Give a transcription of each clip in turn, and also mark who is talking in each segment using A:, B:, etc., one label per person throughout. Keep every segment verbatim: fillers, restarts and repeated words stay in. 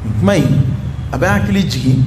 A: mai abe hakili jigi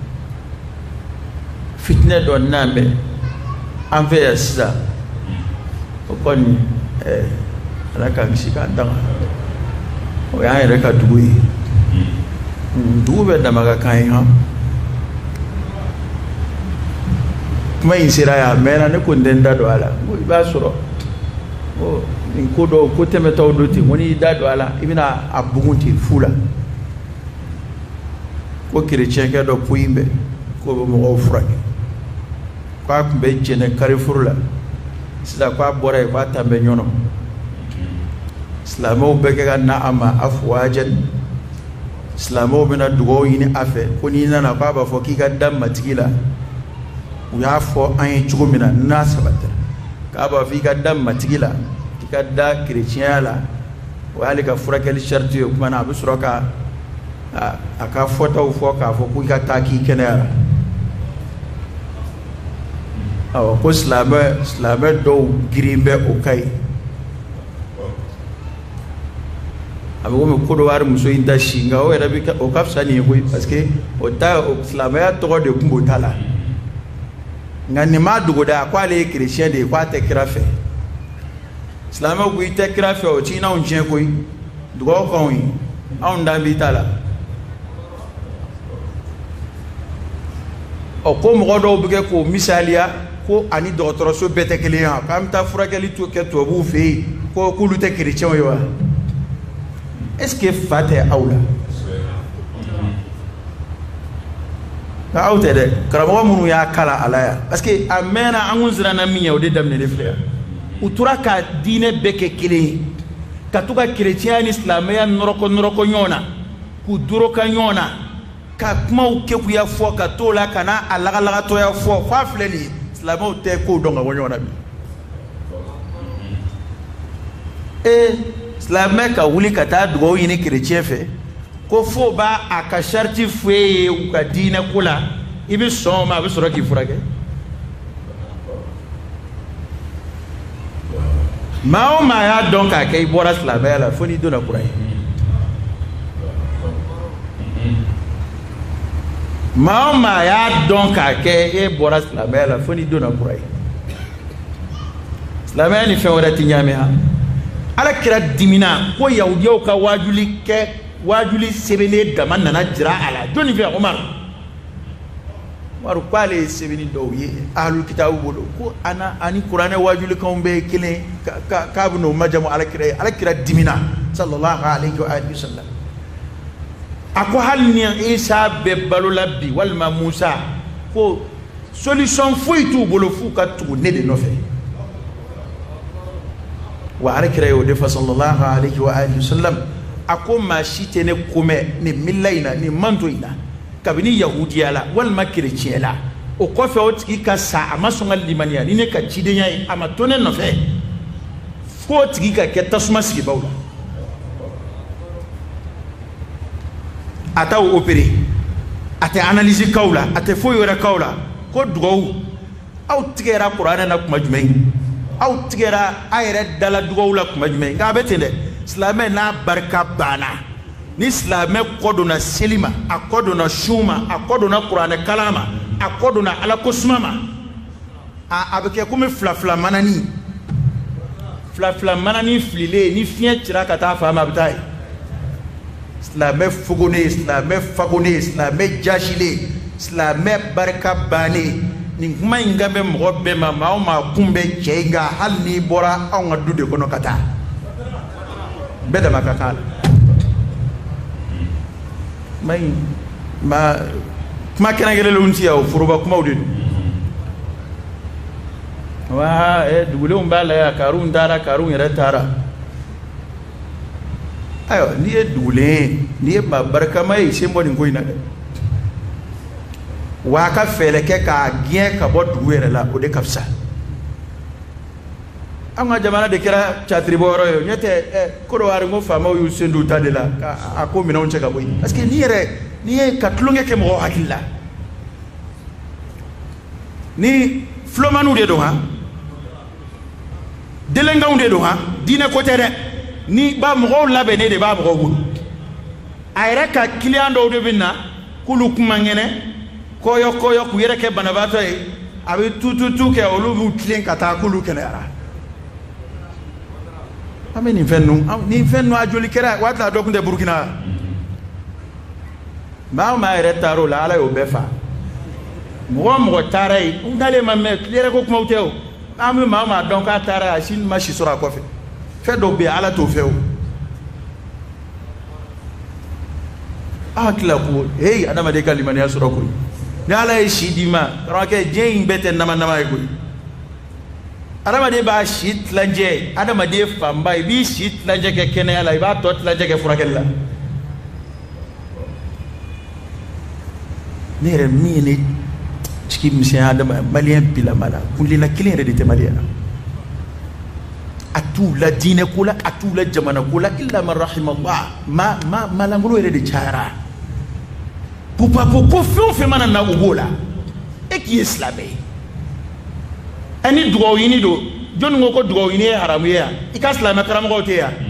A: fitne do nambe an fe yasa o koni eh ala ka mishika ndanga o ya yere ka dugu yi dugu be damaga kan ha mai sira ya mena ne ko ndenda do ala ko ba soro o in ko do ko teme taw do ti woni da do ala ibina abugunti fula ko chrétien ke do puimbe ko bo mo ofraki kwa be jene carrefour la sida kwa bore kwa tambe nyono islamo be ke na ama afwajan islamo bena dugo yini afe ko ni nana kwa ba fo ki ga dam matigila uya fo an chugo mina na sabata ka ba fi ga dam matigila ka da chrétien la wali ka furakeli sharti yo kuma na bu suraka aka foto fo ka fo ku ka taki kenera aw ko slama slama do grimbe o kai abu mo ko do war muso inda shinga o era bi o kafsa ni ko parce que o ta o slama ya to de kumbo tala ngani ma dugo da kwa le chrétien de kwa te krafe slama ko ite krafe o tina on jen ko dugo ko yi on da bi tala o ko mo do buge ko misalia ko ani docteur bete client kam ta furakeli to ke to bu fe ko kulu te chrétien yo est-ce que fate aula ka auté de karamo munu ya kala alaya parce que amena angunzira na miya o de damne de frère utura ka dine beke kile ka tuka chrétien islamia noroko noroko nyona ku duro ka nyona ka kuma u ke ku ya fo ka tola kana alaga laga to ya fo fa fleli islamo te ko donga nyona bi e islamé ka wuli ka ta dugo yini chrétien fe ko fo ba aka sharti fe u ka dine kula ibi soma bi soro ki furake mao ma ya donc a kay bora islamé la foni dona kuray mao ma ya donc a kay e bora islamé la foni dona kuray islamé ni fe wala tinyame ha ala kira dimina ko yahudiyo ka wajuli ke wajuli sebele dama nana jira ala joni fe Umar waru kwale sebeni doye ahlul kitabu bodo ko ana ani qur'ana wajuli kan be kile ka ka buno majamu ala kira ala kira dimina sallallahu alaihi wa alihi wasallam ako halni Isa be balula bi walma Musa ko solution foitu bolo fu ka tu ne de no fe wa ala kira yo defa sallallahu alaihi wa alihi wasallam ako ma shite ne kome ne millaina ni mantoina kabini yahudiya la walma chrétien la o kofe o tigi ka sa amasonga limaniya ni ne ka cidenya yi amatone no fe fo tigi ka ke tasuma sigi bawla ata o opéré ata analyser kawla ata fo yora kawla ko dugaw aw tigera qur'ana na kuma jumay aw tigera ayre dala dugaw la kuma jumay ga betende islamé na barka bana ni islamé kodona selima akodona shuma akodona qur'ana kalama akodona ala kosmama a abeke comme flafla manani flafla manani flile ni fien tira kata fama bitay islamé fogone islamé fagone islamé jashile islamé barka bane ni kuma ingabe mgobe mama o ma kumbe chenga halni bora on adude kono kata beda makakala may ma kuma kenangele lunti ya furuba kuma udidu wa e dugule umbala ya karun dara karun yara tara ayo ni e dugule ni e barka may sembo ni ngoina de wa ka fele ke ka gien ka bo duwere la o de kafsa anga jamana de kira chatri boro yo nyete ko do war ngo fama yu sendu tadela ako mina onche ka boy parce que ni re ni e katlunge ke mo hakilla ni flomanu de do ha delenga unde do ha dine ko tere ni ba mo labe ne de ba mo wul ayra ka client do de bina kulu kuma ngene koyo koyo ku yere ke banabato e abi tutu tu ke olu bu client kata kulu kene ara ame ni fennu ni fennu ajoli kera wata do kunde Burkina ma ma ayra taro la ala yo befa mo mo taray ndale ma me yere ko kuma uteo ame ma ma donc atara asin ma shi sura ko fe fe do be ala to feo akla ko hey adama de kalimani ya sura ko ni ala e shidima roke jein bete nama nama e ko adama de ba shit lanje adama de famba bi shit lanje ke kene ala ba tot lanje ke furakella nere mini chiki monsieur adama malien pila mala kulina kilin redite maliana atu la dine kula atu la jamana kula illa man rahimallah ma ma malangulo ere de chara pupa poko fon fe mana na ugola e ki islamé ani dugo yini do jon ngoko dugo yini haramu ya ika islamé karam ko te ya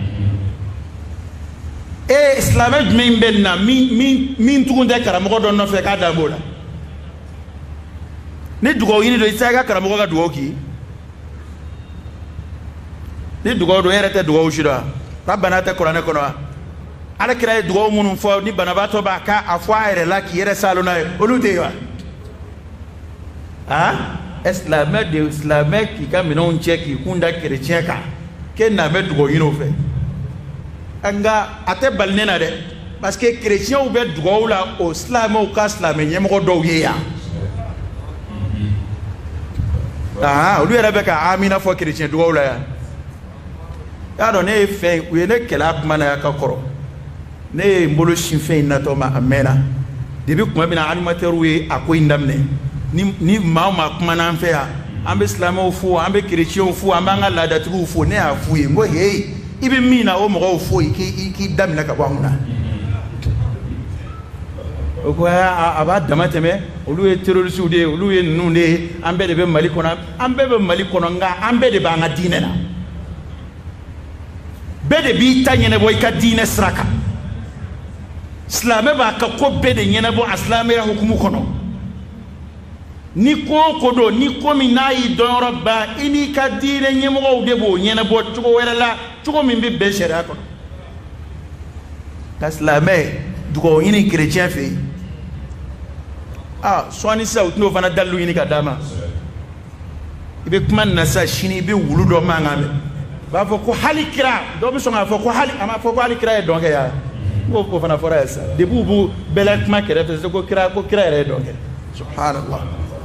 A: e islamé min benna mi mi min tugunde karam ko don no fe ka da bola ne dugo yini do isa ga karam ko ga dugo ki ni dugo do yerete dugo ushira rabbana ta qur'ana kono ala kira dugo munun fo ni banabato ba ka afwa ere la ki yere salona olute wa ah islamé de islamé ki ka minon cheki kunda chrétien ka ke na me dugo yino fe anga ate balnena de parce que chrétien ou be dugo la o islam o ka islamé nyemo do yeya ah olu yere be ka amina fo chrétien dugo la ya ado ne fe u ne kela kuma na ka koro ne mbolo shinfe na to ma amena debi kuma bina animateur we akoy ndamne ni ni ma ma kuma na fe ha ambe islamo fu ambe chrétien fu amba ngala da tu fu ne afu e ngo hey ibi mina o mo fu iki iki damna ka banguna o ko aba damateme olu e terroriste de olu e nunde ambe de be mali kona ambe be mali kona nga ambe de ba nga dinena bede bi ta nyene boy ka dine sraka islamé ba ka ko bede nyene bo islamé ya hukumu kono ni ko ko do ni ko mi nayi don rabba ini ka dine nyemo de bo nyene bo tugo werala tugo min bi be shera kono islamé dugo ini chrétien fe ah swani sa utno fana dalu ini ka dama ibe kuma na sa shini be wulu do mangame ba fo ko hali kira do bi songa fo ko hali ama fo ko hali kira e donke ya ko ko fana fora esa de bubu belak ma kira te ko kira ko kira e donke subhanallah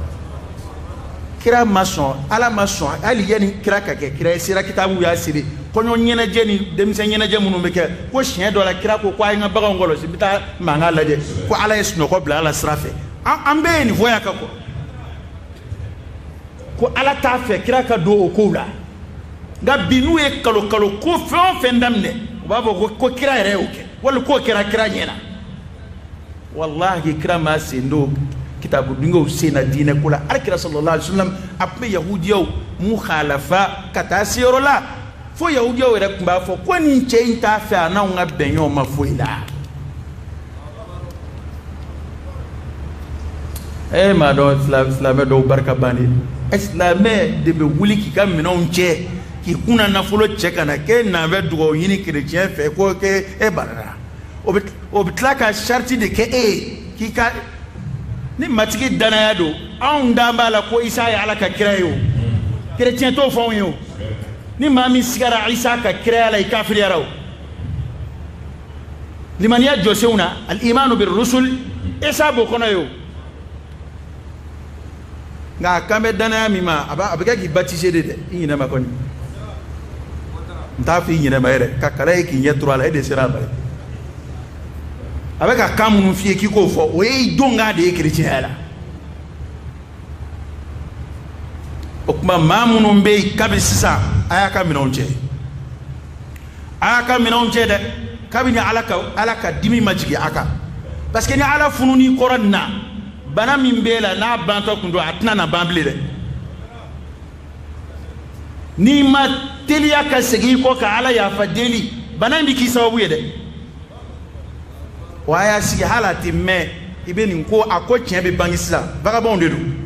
A: kira mason ala mason ali yani kira ka ke kira sira kitabu ya siri ko nyon nyena jeni dem se nyena je munu meke ko chien do la kira ko ko ay nga baga ngolo si bita manga la de ko ala esno ko bla ala srafe ambe ni voya ka ko ko ala ta fe kira ka do ko la nga binu e kalo kalo ko fon fendamne babo ko kira ere oke wala ko kira kira nyena wallahi kira ma sendo kitabu dingo sena dine kula alkira sallallahu alaihi wasallam ape yahudiyo mukhalafa katasiro la fo yahudiyo ere kumba fo ko ni nche inta fa na nga benyo ma fo ila eh ma do islam islam do barka bani islamé de be wuli ki kam minon nche ki kuna na folo cheka na ke na be dugo yini chrétien fe ko ke e barara o bitlaka sharti de ke e ki ka ni matiki danaya do an damba la ko isa ya ala ka kirayo chrétien to fon yo ni mami sigara isa ka kiraya la kafir yaraw liman ya josewna al iman bir rusul isa bo kono yo nga kambe danaya mima aba abega ki baptiser de ina makoni nta fi nyina mayre ka kala ki nyetro ala de sira bare avec a kamu fi ki ko fo o e donga de chrétien la o kuma mamunu mbe kabisa aya ka minonche aya ka minonche de kabini alaka alaka dimi majigi aka parce que ni ala fununi koronna bana min bela na banto kundo atna na bamble de ni ma telia ka segi ko ka ala ya fadeli bana ndi ki sababu yede waya sigi halati me ibe nin ko ako tiɲɛ bɛ bange sisan vagabond de don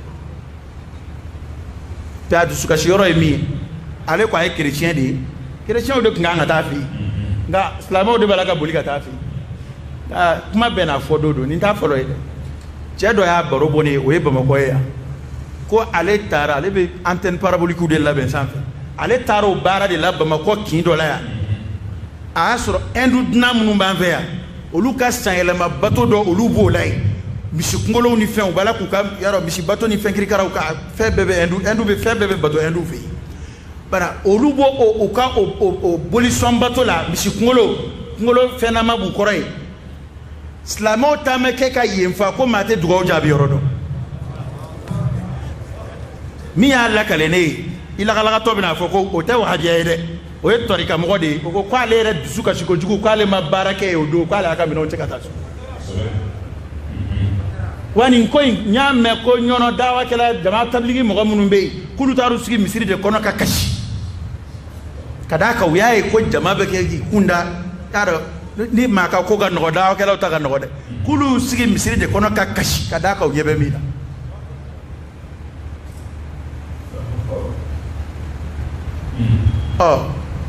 A: pe a dusukasi yɔrɔ ye min ye ale ko a ye chrétien de ye chrétienw de tun kan ka taa fɛ yen nka silamɛw de b'a la ka boli ka taa fɛ yen kuma bɛɛ n'a fɔ don don nin t'a fɔlɔ ye dɛ cɛ dɔ y'a baro bɔ ne ye o ye Bamakɔ ye yan ko ale taara ale bɛ antenne parabolique de labɛn sanfɛ ale taara o baara de la Bamakɔ kin dɔ la yan a y'a sɔrɔ Hindu dunan minnu b'an fɛ yan olu ka sanyɛlɛma bato dɔ olu b'o la yen misi kunkolow ni fɛnw bala k'u ka yarɔ misi bato ni fɛn kirikaraw ka fɛn bɛɛ bɛ Hindu Hindu bɛ fɛn bɛɛ bɛ bato Hindu fɛ yen bara olu b'o o ka o o bolisɔn bato la misi kunkolo kunkolo fɛnnama b'u kɔrɔ yen silamɛw ta mɛ kɛ ka yen fa ko maa tɛ dugawu jaabi yɔrɔ dɔn min y'a lakale ne ye i lakalakatɔ bɛna fɔ ko o tɛ wahabiya ye dɛ o ye tɔrika mɔgɔ de ye o ko k'ale yɛrɛ dusu kasi kojugu k'ale ma baara kɛ o don k'ale y'a ka minɛnw cɛ ka taa so wa nin ko in n y'a mɛn ko ɲɔnɔ dawakɛla jama tabiliki mɔgɔ minnu bɛ yen k'olu taar'u sigi misiri de kɔnɔ ka kasi ka d'a kan u y'a ye ko jama bɛ kɛ k'i kunda y'a dɔn ni maa ka ko ka nɔgɔ dawakɛlaw ta ka nɔgɔ dɛ k'olu sigi misiri de kɔnɔ ka kasi ka d'a kan u ɲɛ bɛ min na ɔ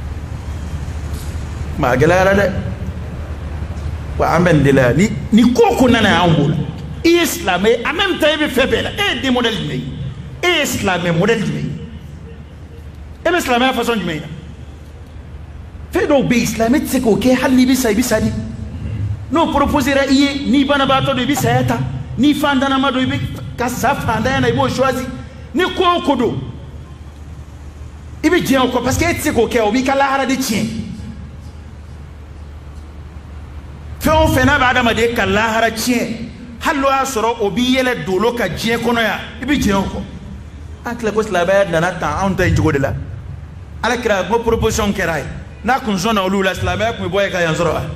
A: maa gɛlɛyara dɛ wa an bɛ nin de la yan ni ni ko ko nana y'an bolo i ye silamɛ ye en même temps i bɛ fɛn bɛɛ la e ye den modèle jumɛn ye e ye silamɛ modèle jumɛn ye e bɛ silamɛya façon jumɛn ye fɛn dɔw bɛ yen silamɛ tɛ se k'o kɛ hali n'i bɛ sa i bɛ sa di n'o proposera i ye n'i banabaatɔ don i bɛ saya ta n'i fantanama don i bɛ ka sa fantanya na i b'o choisi ni ko o ko don i bɛ diɲɛ o kɔ parce que e tɛ se k'o kɛ o b'i ka lahara de tiɲɛ fɛn o fɛn n'a bɛ adamaden ka lahara tiɲɛ hali n'o y'a sɔrɔ o b'i yɛlɛ dolo ka diɲɛ kɔnɔ yan i bɛ diɲɛ o kɔ an tila ko silamɛya nana tan anw ta in cogo de la ala kira ko proposition kɛra ye n'a kun sɔnna olu la silamɛya kun bɛ bɔ yen ka yan sɔrɔ wa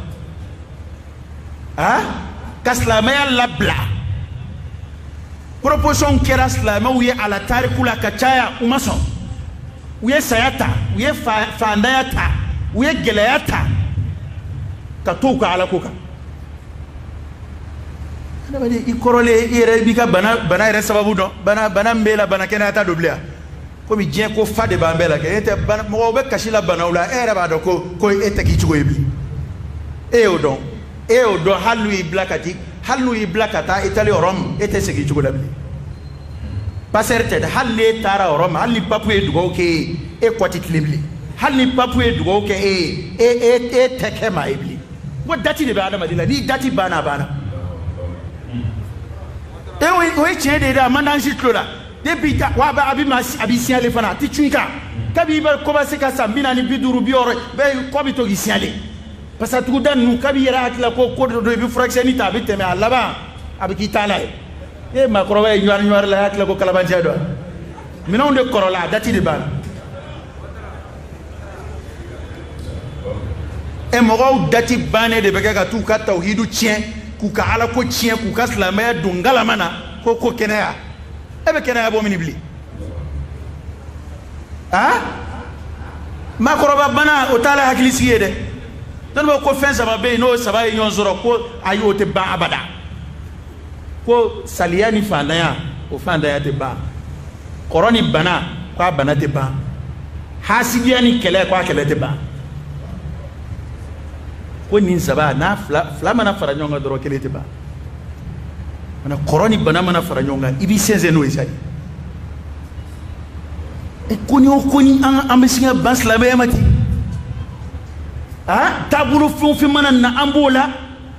A: ah ka silamɛya labila proposition kɛra silamɛw ye a la tariku la ka caya u ma sɔn u ye saya ta u ye fandanya ta u ye gɛlɛya ta ka to u ka ala ko kan adamaden i kɔrɔlen i yɛrɛ b'i ka bana bana yɛrɛ sababu dɔn bana bana min b'e la bana kɛnɛya ta don bilen komi diɲɛ ko fa de b'an bɛɛ la kɛ e tɛ bana mɔgɔw bɛ kasi la banaw la e yɛrɛ b'a dɔn ko ko e tɛ k'i cogo ye bilen e y'o dɔn e y'o dɔn hali n'u y'i bila ka ti hali n'u y'i bila ka taa Italie Rome e tɛ segin i cogo la bilen passer tɛ dɛ hali n'e taara Rome hali ni papu ye dugawu kɛ e e kɔ ti tilen bilen hali ni papu ye dugawu kɛ e ye e e e tɛ kɛ maa ye bilen ko dati de bɛ adamaden la ni dati banna a banna e o ye tiɲɛ de ye dɛ a man d'an si tulo la depuis wa a bɛ ma a b'i signalé fana a tɛ cun i kan kabi i bɛ commencé ka san bi naani bi duuru bi wɔɔrɔ bɛɛ kɔ bɛ to k'i signalé parce que tuguda ninnu kabi i yɛrɛ hakili la ko ko dɔ don i bɛ furakisɛni ta a bɛ tɛmɛ a laban a bɛ k'i ta la ye e maakɔrɔba ye ɲɔgɔn ɲɔgɔn la i hakili la ko kalabanciya dɔ minɛnw de kɔrɔla a dati de banna e mɔgɔw dati bannen de bɛ kɛ ka t'u ka tawhidu tiɲɛ k'u ka alako tiɲɛ k'u ka silamɛya don ngalama na ko ko kɛnɛya e bɛ kɛnɛya bɔ min bilen ah maakɔrɔba bana o t'a la hakili sigi ye dɛ dɔnni ko fɛn saba bɛ yen n'o saba ye ɲɔgɔn sɔrɔ ko ayi o tɛ ban abada ko saliya ni fantanya o fantanya tɛ ban kɔrɔ ni bana ko a bana tɛ ban hasidiya ni kɛlɛ ko a kɛlɛ tɛ ban ko nin saba n'a fila fila mana fara ɲɔgɔn kan dɔrɔn kelen tɛ ban mana kɔrɔ ni bana mana fara ɲɔgɔn kan i b'i sɛnsɛn n'o ye sa e ko ni o ko ni an an bɛ sin ka ban silamɛya ma ten ah taabolo fɛn o fɛn mana na an b'o la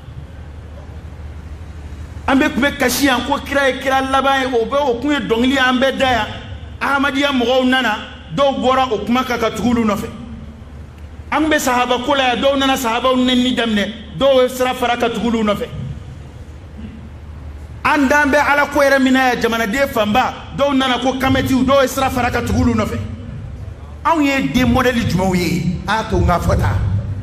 A: an bɛ kun bɛ kasi yan ko kira ye kira laban ye o bɛ o kun ye dɔnkili ye an bɛɛ da yan ahmadiyya mɔgɔw nana dɔw bɔra o kuma kan ka tugu olu nɔfɛ an bɛ sahaba ko la yan dɔw nana sahabaw nɛnni daminɛ dɔw ye sira fara ka tugu olu nɔfɛ an dan bɛ ala ko yɛrɛ min na yan jamanaden fanba dɔw nana ko kamɛtiw dɔw ye sira fara ka tugu olu nɔfɛ anw ye den modèle jumɛnw ye a to n ka fɔ ta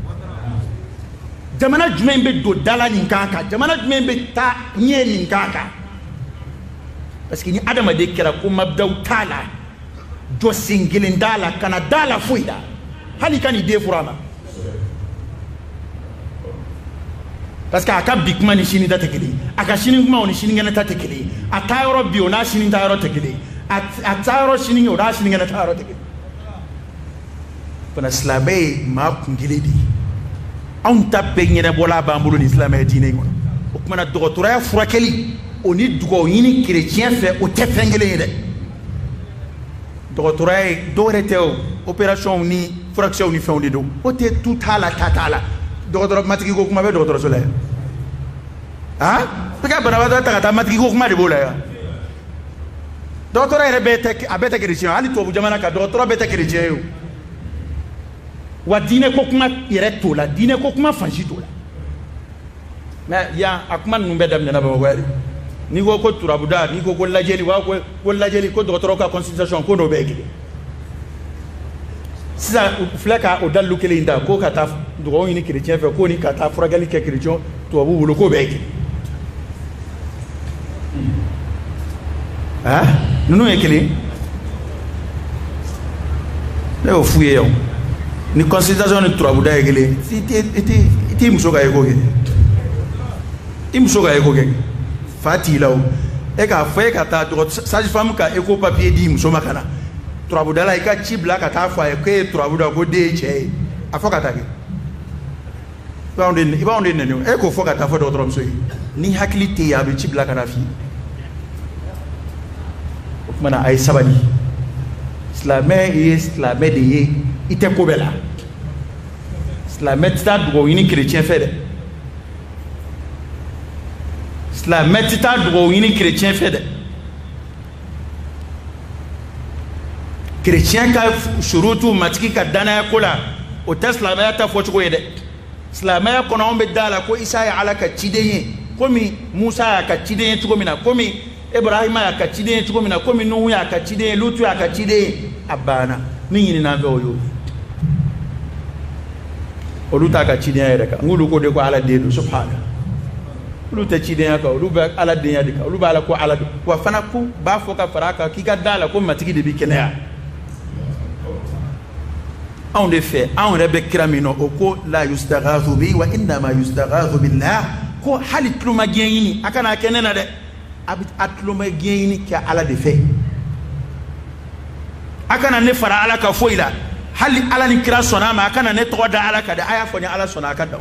A: jamana jumɛn bɛ don dala nin kan kan jamana jumɛn bɛ taa ɲɛ nin kan kan parce que ni adamaden kɛra ko mabdaw t'a la jɔ sen kelen t'a la kana d'a la foyi la hali ka nin den fura ma parce que aka bikma ni sini ta tekeli aka sini kuma ni sini ngana ta tekeli atayro bio na sini tayro tekeli atayro sini o da sini ngana tayro tekeli pana slamay ma kungiledi on tape ngene bola bambulu ni slamay dine ngona o kuma na dogotora furakeli oni dugo yini chrétien fait o tefengele de dogotora dore teo opération ni fraction ni fait on do o te tout ala tatala dogotora matiki ko kuma be dogotora sole ah pika bana wada ta ta matiki ko kuma de bola ya dogotora rebete abete chrétien ali to jamana ka dogotora bete chrétien yo wa dine ko kuma yere to la dine ko kuma fanji to la mais ya akuma numbe dam na ba wari ni ko ko turabuda ni ko ko lajeli wa ko ko lajeli ko dogotora ka consultation ko no be gidi sisa fleka o dalu kele inda ko kata dogo ni chrétien fe ko ni kata furagali ke chrétien to bu bulo ko be gidi ah nunu ekele le o fuye yo ni consultation ni turabuda ekele ti ti ti muso ga ego ke ti muso ga ego ke fati lawo e ka fe kata dogo sage femme ka eko papier di muso makana turabuda la ika chibla kata fa e ke turabuda go de che afoka take ba onde ba onde ne e ko foka ta fo do trom so ni hakilite ya be chibla kana fi mana ay sabali islamé islamé de ye ite ko bela islamé ta dugo yini chrétien fait de islamé ta dugo yini chrétien fait de chrétien ka shurutu matiki ka dana kola o taslamé ta fo chugo yede islamé ko na ombe dala ko isa ya alaka chidenye komi musa ya ka chidenye chugo mina komi Ibrahim ya ka chide chuko mina komi Nuhu ya ka chide Lutu ya ka chide abana ninyi na be oyo oluta ka chide ya reka ngulu ko de ko ala de subhana oluta chide ya ka oluba ala de ya de ka oluba ala ko ala wa fana ku ba fo ka faraka ki ka dala ko matiki de bi kenya on de fait on rebe kramino oko la yustaghathu bi wa inna ma yustaghathu billah ko halitlu magiyini akana kenena de abit atloma geyni ki ala de fe akana ne fara ala ka foila hali ala ni kira sona ma akana ne to da ala ka da aya fonya ala sona ka da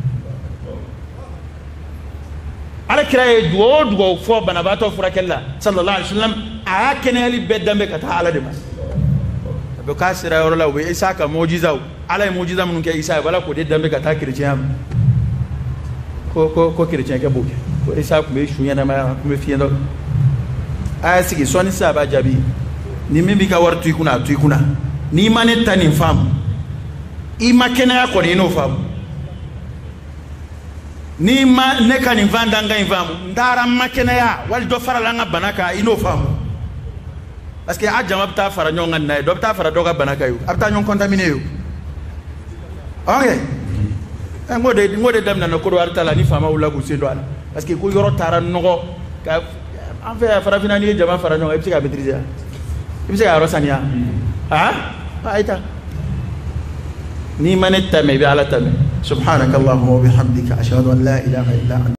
A: ala kira e duo duo fo banabato furakella sallallahu alaihi wasallam aya keneli bedambe ka ta ala de ma be ka sira yoro la we isa ka mujiza ala mujiza mun ke isa bala ko de dambe ka ta kirciya ko ko ko kirciya ke buke ko isa kuma shunya na ma kuma fiye da aya sigi soni sa ba jabi ni mimbi ka wartu ikuna tu ikuna ni mane tani fam i makena ya ko ni no fam ni ma ne kan vanda nga fam ndara makena ya wal do fara la nga banaka ino fam parce que a jama ta fara nyonga na do ta fara do ga banaka yu abta nyon contaminé yu okay ngode ngode dem na ko do artala ni fama wala ko se do ala parce que ko yoro tara nogo ka en fait fara finani jama fara nyonga ibsi ka maîtriser ibsi ka rosania ha aita ni manetta me bi ala tame subhanakallahumma wa bihamdika ashhadu an la ilaha illa anta